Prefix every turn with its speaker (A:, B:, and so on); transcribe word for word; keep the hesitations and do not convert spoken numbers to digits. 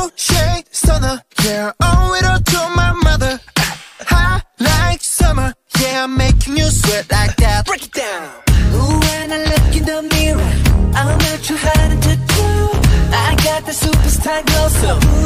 A: shade stunner, yeah, owe it all to my mother. Hot like summer, yeah, I'm making you sweat like that. Break it down.
B: Ooh, when I look in the mirror, I'm not too hard to do. I got the superstar glow, so